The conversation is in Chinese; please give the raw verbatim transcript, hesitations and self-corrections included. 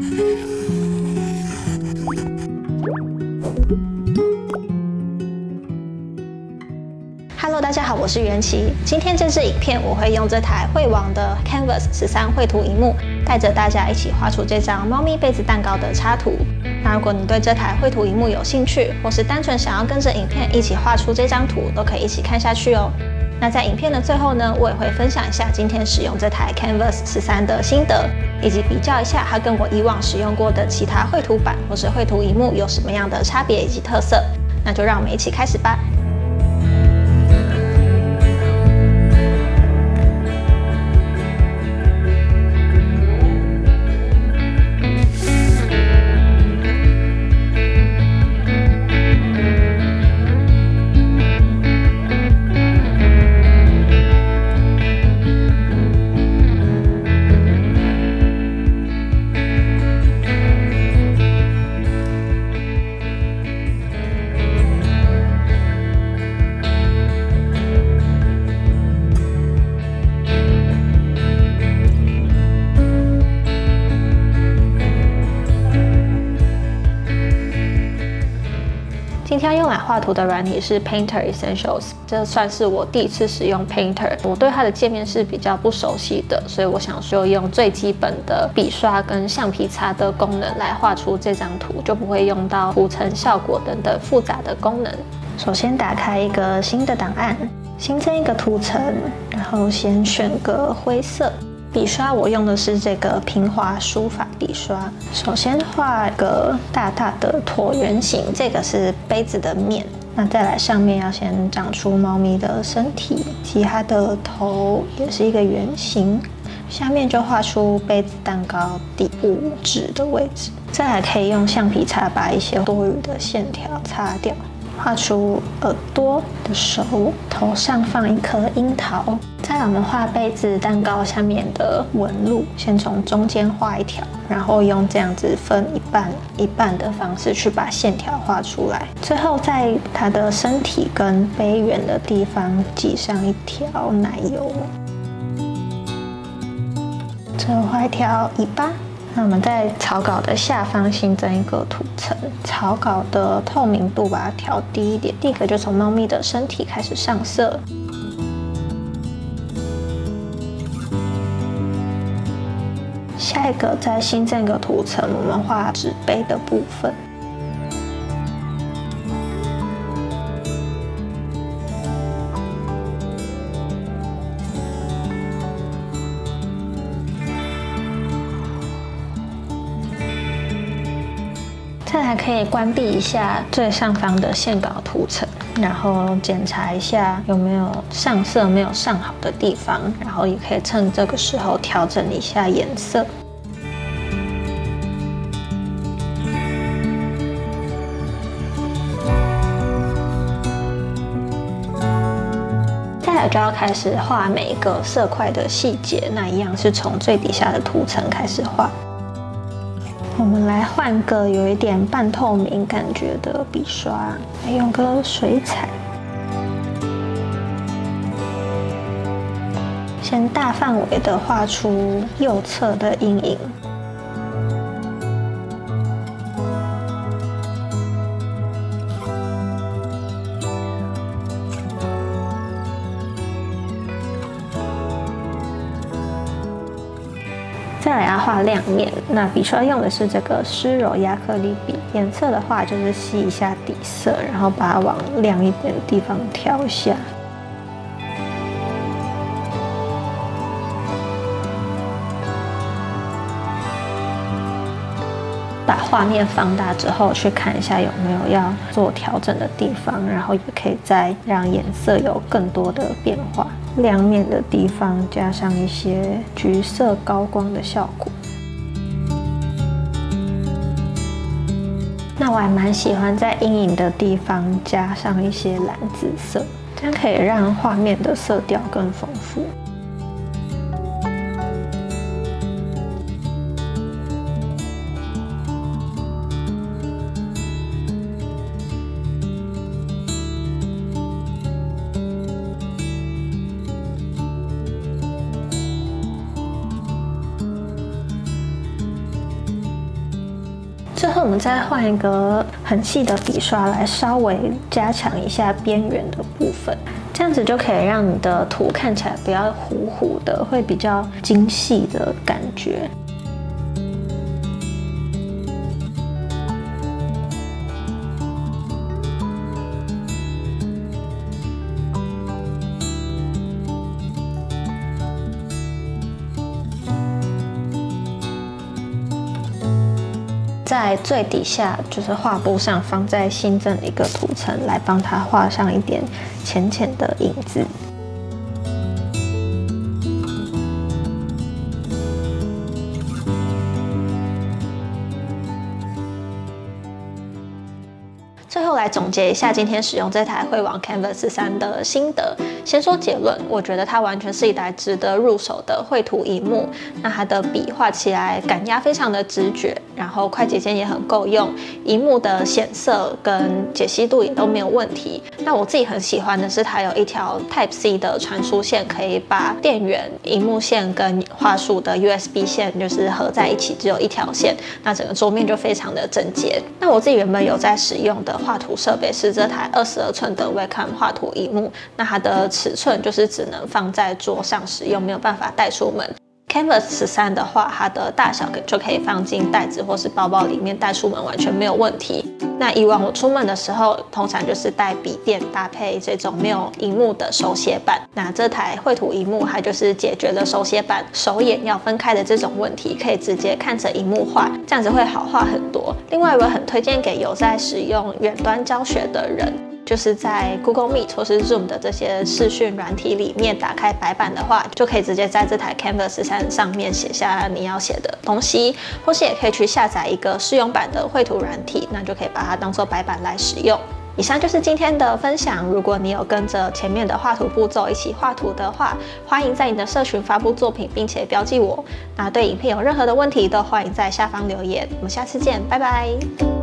Hello， 大家好，我是元琪。今天这支影片，我会用这台惠王的 Canvas 十三绘图萤幕，带着大家一起画出这张猫咪杯子蛋糕的插图。那如果你对这台绘图萤幕有兴趣，或是单纯想要跟着影片一起画出这张图，都可以一起看下去哦。那在影片的最后呢，我也会分享一下今天使用这台 Canvas 十三的心得，以及比较一下它跟我以往使用过的其他绘图板或是绘图萤幕有什么样的差别以及特色。那就让我们一起开始吧。今天用来画图的软体是 Painter Essentials， 这算是我第一次使用 Painter， 我对它的界面是比较不熟悉的，所以我想说用最基本的笔刷跟橡皮擦的功能来画出这张图，就不会用到涂层效果等等复杂的功能。首先打开一个新的档案，新增一个图层，然后先选个灰色。笔刷我用的是这个平滑书法笔刷。首先画一个大大的椭圆形，这个是杯子的面。那再来上面要先长出猫咪的身体，及它的头也是一个圆形。下面就画出杯子蛋糕底部纸的位置。再来可以用橡皮擦把一些多余的线条擦掉。画出耳朵的手，头上放一颗樱桃。再来我们画杯子蛋糕下面的纹路，先从中间画一条，然后用这样子分一半一半的方式去把线条画出来。最后在它的身体跟杯缘的地方挤上一条奶油。最后画一条尾巴。那我们在草稿的下方新增一个图层，草稿的透明度把它调低一点。第一个就从猫咪的身体开始上色，下一个再新增一个图层，我们画纸杯的部分。再来可以关闭一下最上方的线稿图层，然后检查一下有没有上色没有上好的地方，然后也可以趁这个时候调整一下颜色。再来就要开始画每一个色块的细节，那一样是从最底下的图层开始画。我们来换个有一点半透明感觉的笔刷，来用个水彩，先大范围的画出右侧的阴影。再来要画亮面，那笔刷用的是这个湿柔亚克力笔，颜色的话就是吸一下底色，然后把它往亮一点的地方调一下。把画面放大之后，去看一下有没有要做调整的地方，然后也可以再让颜色有更多的变化。亮面的地方加上一些橘色高光的效果。那我还蛮喜欢在阴影的地方加上一些蓝紫色，这样可以让画面的色调更丰富。 最后我们再换一个很细的笔刷来稍微加强一下边缘的部分，这样子就可以让你的图看起来不要糊糊的，会比较精细的感觉。在最底下就是画布上方再新增一个涂层，来帮它画上一点浅浅的影子。最后来总结一下今天使用这台绘网 Canvas 十三的心得。先说结论，我觉得它完全是一台值得入手的绘图萤幕。那它的笔画起来感压非常的直觉，然后快捷键也很够用，萤幕的显色跟解析度也都没有问题。那我自己很喜欢的是它有一条 Type C 的传输线，可以把电源、萤幕线跟画素的 U S B 线就是合在一起，只有一条线，那整个桌面就非常的整洁。那我自己原本有在使用的画图设备是这台二十二寸的 Wacom 画图萤幕，那它的尺寸就是只能放在桌上使用，没有办法带出门。Canvas 十三的话，它的大小就可以放进袋子或是包包里面带出门，完全没有问题。那以往我出门的时候，通常就是带笔电搭配这种没有萤幕的手写板。那这台绘图萤幕，它就是解决了手写板手眼要分开的这种问题，可以直接看着萤幕画，这样子会好画很多。另外，我很推荐给有在使用远端教学的人。就是在 Google Meet 或是 Zoom 的这些视讯软体里面打开白板的话，就可以直接在这台 Canvas 十三上面写下你要写的东西，或是也可以去下载一个试用版的绘图软体，那就可以把它当做白板来使用。以上就是今天的分享。如果你有跟着前面的画图步骤一起画图的话，欢迎在你的社群发布作品，并且标记我。那对影片有任何的问题，都欢迎在下方留言。我们下次见，拜拜。